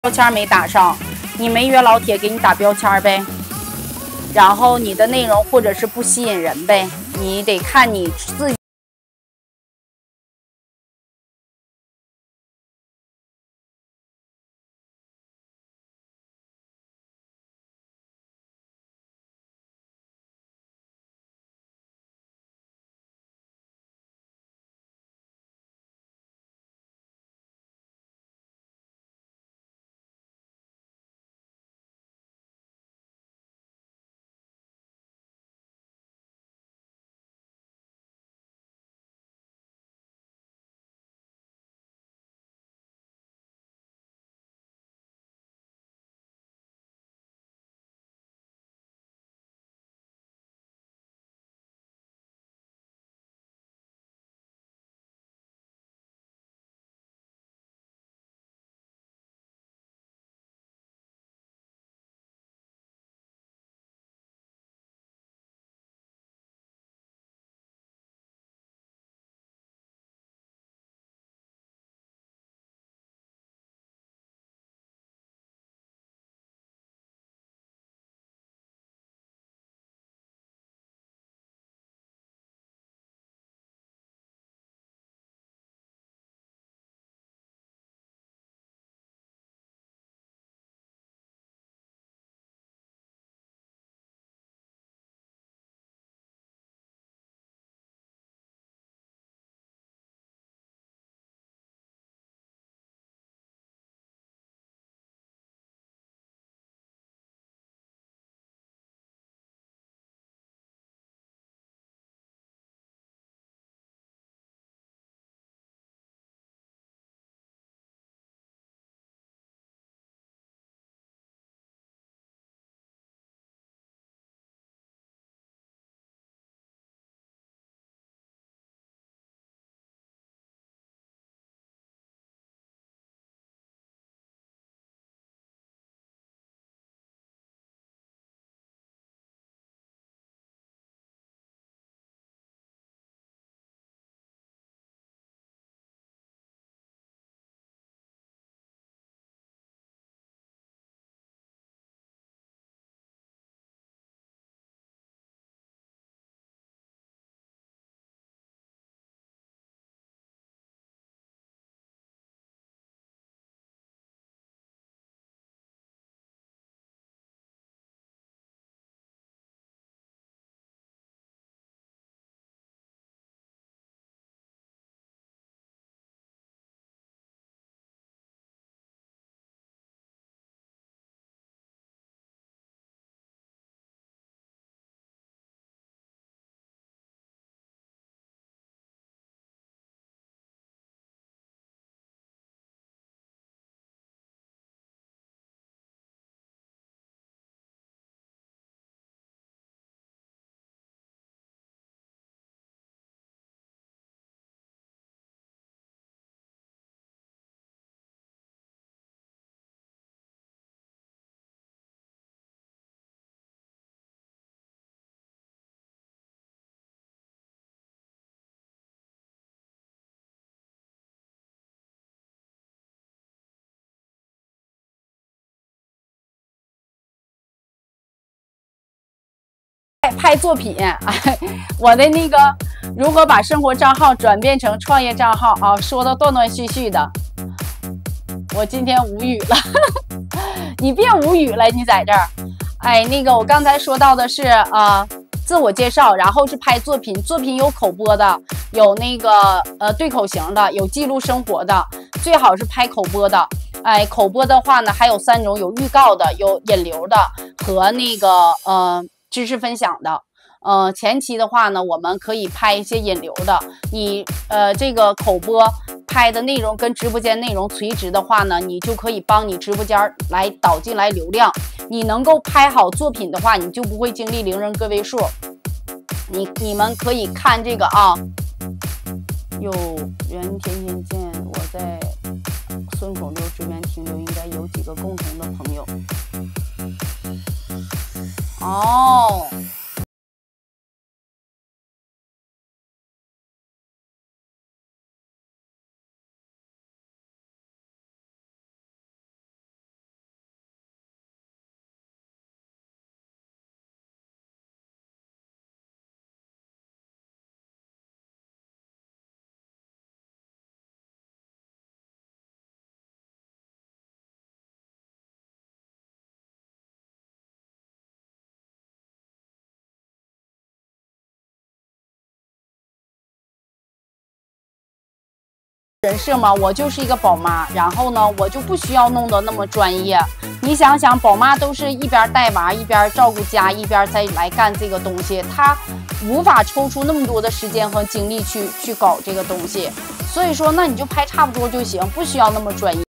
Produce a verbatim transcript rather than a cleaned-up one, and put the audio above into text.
标签没打上，你没约老铁给你打标签呗。然后你的内容或者是不吸引人呗，你得看你自己。拍作品，哎，我的那个如何把生活账号转变成创业账号啊，说的断断续续的，我今天无语了。你别无语了，你在这儿。哎，那个我刚才说到的是啊、呃，自我介绍，然后是拍作品，作品有口播的，有那个呃对口型的，有记录生活的，最好是拍口播的。哎，口播的话呢，还有三种，有预告的，有引流的和那个呃知识分享的。呃，前期的话呢，我们可以拍一些引流的。你呃这个口播拍的内容跟直播间内容垂直的话呢，你就可以帮你直播间来导进来流量。你能够拍好作品的话，你就不会经历零人个位数。你你们可以看这个啊，有原田田见我在孙口溜直面停留，应该有几个共同的朋友。哦。 人设嘛，我就是一个宝妈，然后呢，我就不需要弄得那么专业。你想想，宝妈都是一边带娃，一边照顾家，一边再来干这个东西，她无法抽出那么多的时间和精力去去搞这个东西。所以说，那你就拍差不多就行，不需要那么专业。